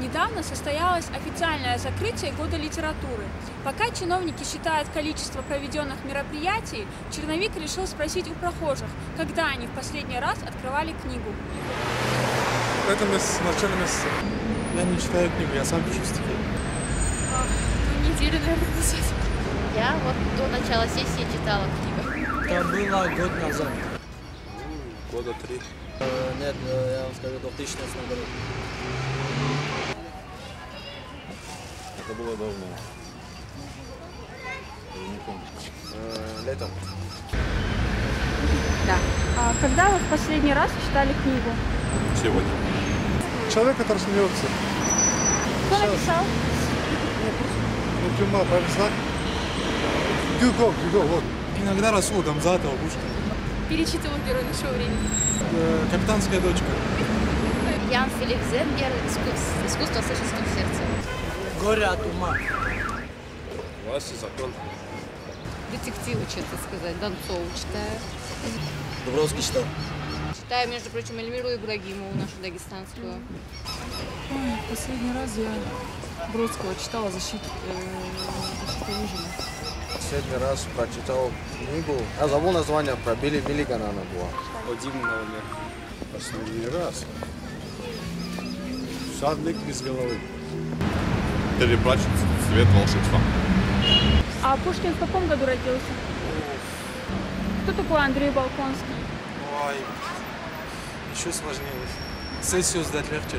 Недавно состоялось официальное закрытие года литературы. Пока чиновники считают количество проведенных мероприятий, черновик решил спросить у прохожих, когда они в последний раз открывали книгу. Это месяц, в начале месяца. Я не читаю книгу, я сам пишу стихи. Неделю, наверное, назад. Я вот до начала сессии читала книгу. Это было год назад. Года 3. Нет, я вам скажу, 2008 году. Это было давно. Я не помню. Летом. Да. А когда вы в последний раз читали книгу? Сегодня. Человек, который смеется. Кто написал? Например, прописать. Гюго, вот. Иногда Расул Гамзатова, Пушкин. Перечитывал герой нашего времени. Капитанская дочка. Ян Филипп Зенгер «Искусство сочинским сердцем». Горе от ума. Власть и закон. Детективы, честно сказать, Донцову читаю. Дубровский читал. Читаю, между прочим, Эльмиру Ибрагимову, нашу дагестанскую. Последний раз я Бродского читала «Защиту Южина». Последний раз прочитал книгу. Я забыл название, про Билли Миллигана она была. Один на уме. Последний раз. Шарлик без головы. Переплачет цвет волшебства. А Пушкин в каком году родился? Кто такой Андрей Болконский? Ой, еще сложнее. Сессию сдать легче.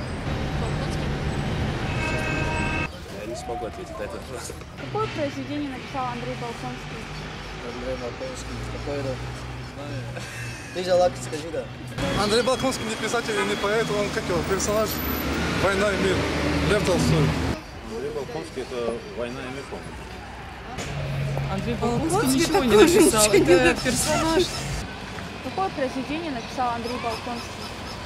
Я не смогу ответить на этот вопрос. Какое произведение написал Андрей Болконский? Андрей Болконский. Какой-то. Ты же лак, скажи, да. Андрей Болконский не писатель и не поэт, он как его, персонаж «Война и мир». Лев Толстой. Андрей Болконский — это «Война и мир». Андрей Болконский ничего не написал, это персонаж. Какое произведение написал Андрей Болконский?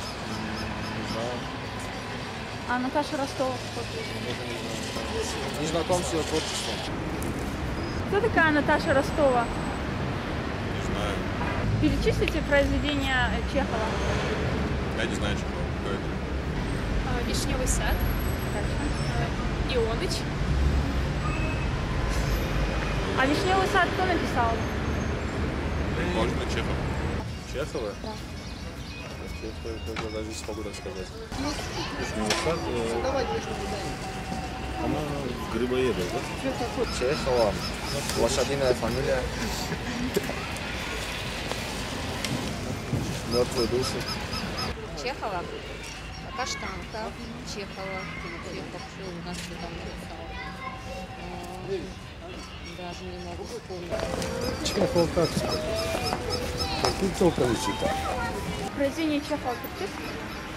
А Наташа Ростова какое произведение? Не знаком с ее творчеством. Кто такая Наташа Ростова? Не знаю. Перечислите произведения Чехова. Я не знаю, что это. «Вишневый сад». «Ионыч». А «Вишневый сад» кто написал? Можно Чехов. Чехова? Да. Я даже не смогу рассказать. Вишневый сад. Она в Грибоедов, да? Чехова. Лошадиная фамилия. Мертвые души. Чехова, Каштанка, Чехова, Чехов, что у нас там написал. Даже не могу вспомнить. Чехов как сказать? Какие только не читал. Произведение Чехова перечислите?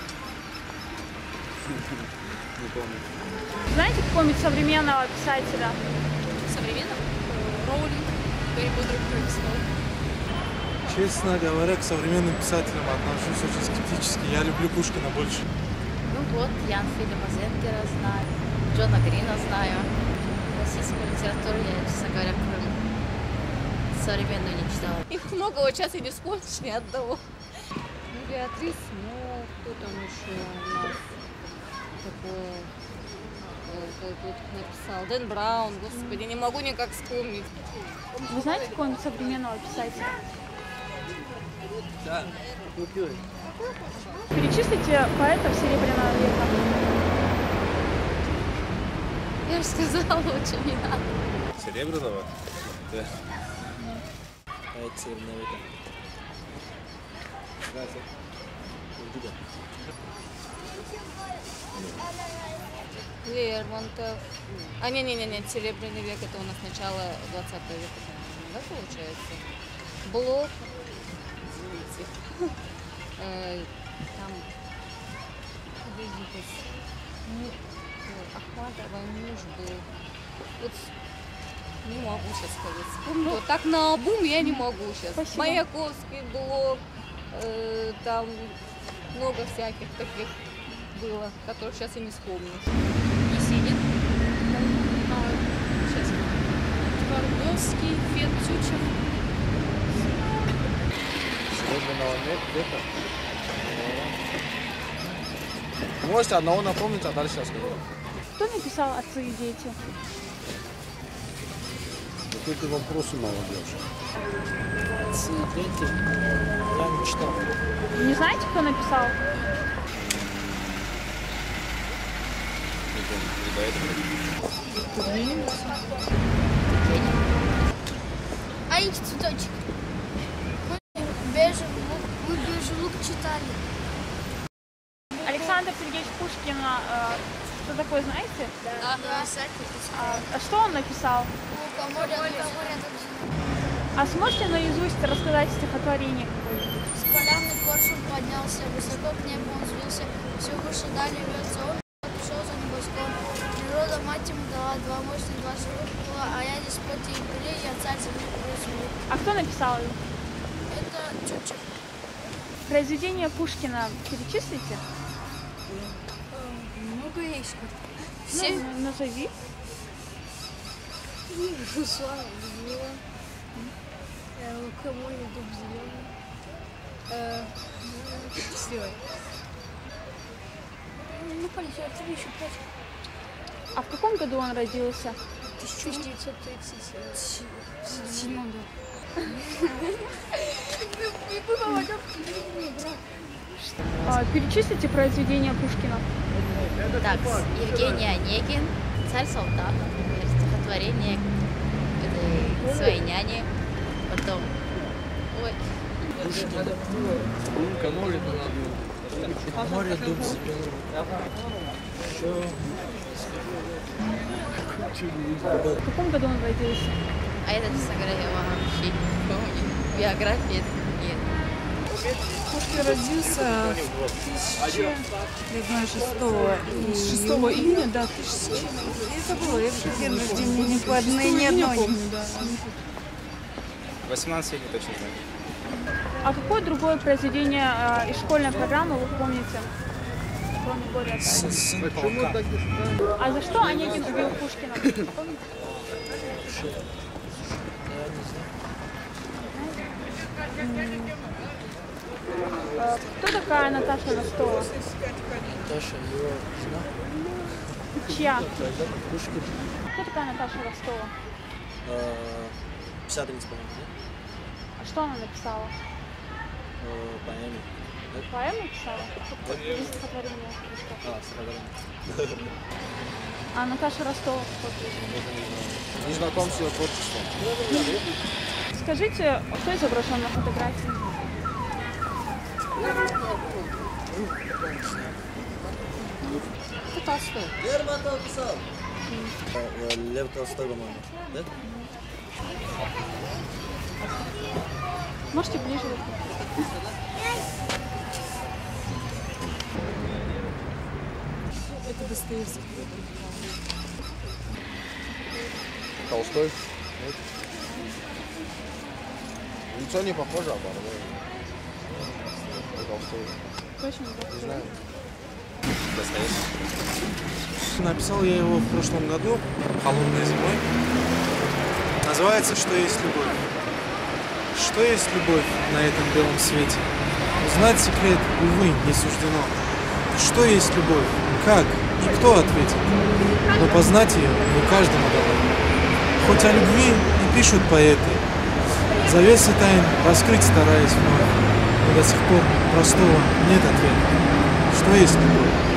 Не помню. Знаете какого-нибудь современного писателя? Современно? Роулинг, Гарри Поттер, Крыльцо. Честно говоря, к современным писателям отношусь очень скептически. Я люблю Пушкина больше. Ну вот, Ян Филиппа Зенгера знаю, Джона Грина знаю. Российскую литературу я, честно говоря, кроме современную не читала. Их много, вот сейчас и не вспомнишь ни одного. Ну, Беатрис, ну, кто там еще у нас такое тут написал? Дэн Браун, господи, не могу никак вспомнить. Вы знаете какого-нибудь современного писателя? Да. Перечислите поэтов Серебряного века. Я же сказала, лучше не надо. Серебряного? Да. А это Северная века. Лермонтов. А, не, Серебряный век это у нас начало 20 века, да, получается? Блок. Извините. Там Ахматова муж был. Вот не могу сейчас сказать. Вспомнить. Вот так наобум я не могу сейчас. Спасибо. Маяковский, Блок, там много всяких таких было, которых сейчас и не вспомню. Есенин. Сейчас. Твардовский, Федчучев. Серебряного века. Можете одного напомнить, а дальше я скажу. Кто написал «Отцы и дети»? Какой ты вопросы молодежь? Дети. Я не читал. Не знаете, кто написал? А их цветочек. Мы бежевый лук читали. Александр Сергеевич Пушкин, кто такой, знаете? Да. А что он написал? А сможете наизусть рассказать стихотворение какое-нибудь? С поляны коршун поднялся, высоко к небу он взвился, все выше дали вьется, он пришел за небоском. Природа мать ему дала два мощных, два живых, а я деспот и империя, я царь земли живу. А кто написал его? Это Чукча. Произведение Пушкина перечислите? Много есть. Все? Назови. Руслан, Людмила, Лукоморье, Дуб зеленый. Ну, полетел, тебе еще 5. А в каком году он родился? 1937. Перечислите произведения Пушкина. Так, Евгений Онегин, «Царь-солдат», например, стихотворение «Своей няни», потом... Ой. Море, дуб зеленый. В каком году он родился? А это, честно говоря, я вообще не помню. Биографии нет. Пушкин родился 6 июня, да, 1000. Это было, я в день рождения не помню, ни одной. 18 лет точно знаю. А какое другое произведение из школьной программы вы помните? Кроме «Горе от Тайны»? Сын полка. А за что Онегин убил Пушкина? Помните? Кто такая Наташа Ростова? Наташа, его жена. Чья? Пушкин. Кто такая Наташа Ростова? Писательница, по-моему, А что она написала? поэме. Поэму писала? Или стихотворение? Или что? стихотворение. А Наташа Ростова какое произведение? Не знаком с ее творчеством. Скажите, что изображено на фотографии? Кто Толстой? Лермонтов писал. Лев Толстой, по-моему. Да? Можете ближе? Это Достоевский. Толстой? Нет? Лицо не похоже, а бородой. Толстой. Точно? Не знаю. Написал я его в прошлом году, холодной зимой. Называется «Что есть любовь?». Что есть любовь на этом белом свете? Узнать секрет, увы, не суждено. Что есть любовь? Как? И кто ответит? Но познать ее не каждому дано. Хоть о любви и пишут поэты, завесы тайн раскрыть стараясь вновь, но до сих пор простого нет ответа. Что есть любовь?